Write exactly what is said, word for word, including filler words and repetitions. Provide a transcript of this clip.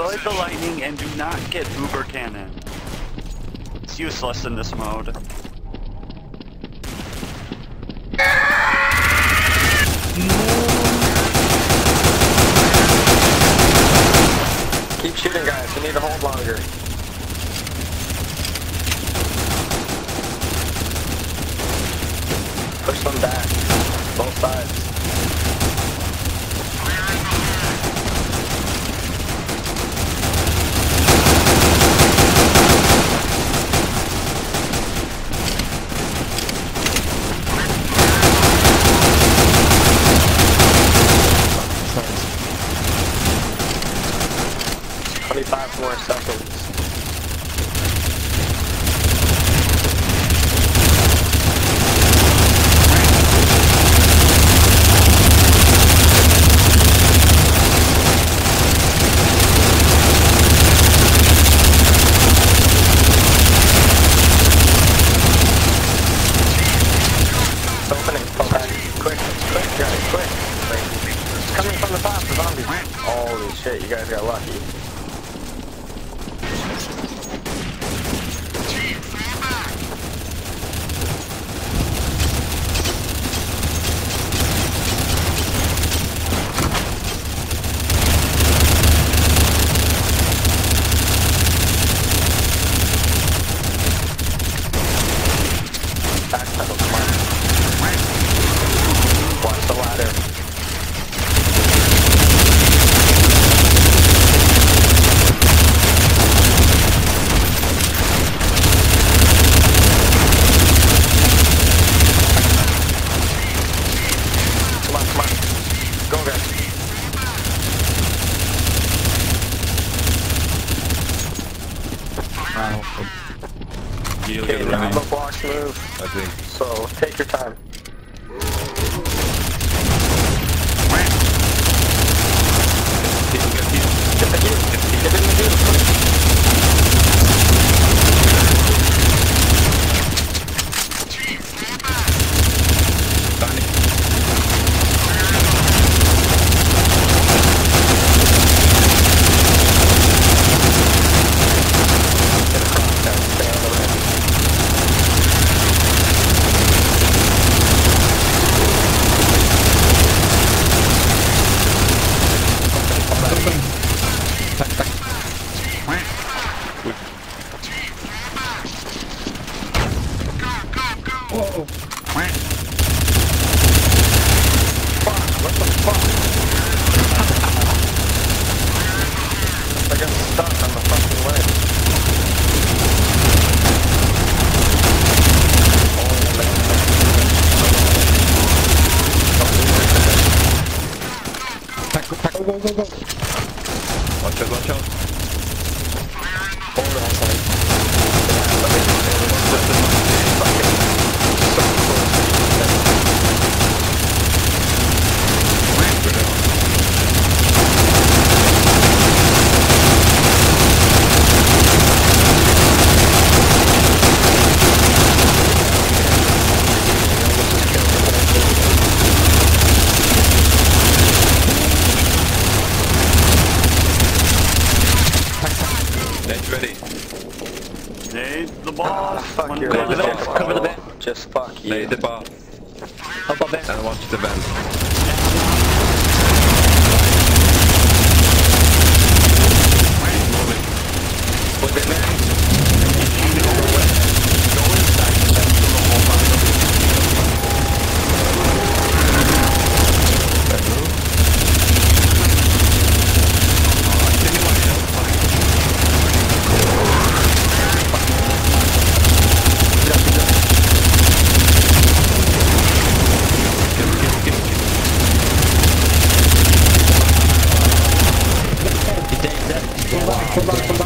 Avoid the lightning and do not get Uber Cannon. It's useless in this mode. Keep shooting, guys. We need to hold longer. Push them back. Both sides. twenty-five more seconds. It's opening. Fall back. Quick, quick, guys, quick. It's coming from the top, the zombies. Holy shit, you guys got lucky. Backpedal, come on. Watch the ladder. Come on, come on. Go, guys. Wow. Okay, now the blocks move. I think. So, take your time. Get the heal. Get in the heal. Get across, guys. Stay on the rim. Tack, tack. Whoa. Fuck, what the fuck? I got stuck on the fucking ledge. Tack, tack, go, go, go, go. Watch out, watch out. Hold on, sorry. Nate's ready. Nade the ball. Fuck One your cover the life. vent. Cover the vent. Just fuck you. Nate the bar. Up up vent. And watch the vent. Moving. With it, man. Go inside the vent for the whole bottom. That move. Come back, come back.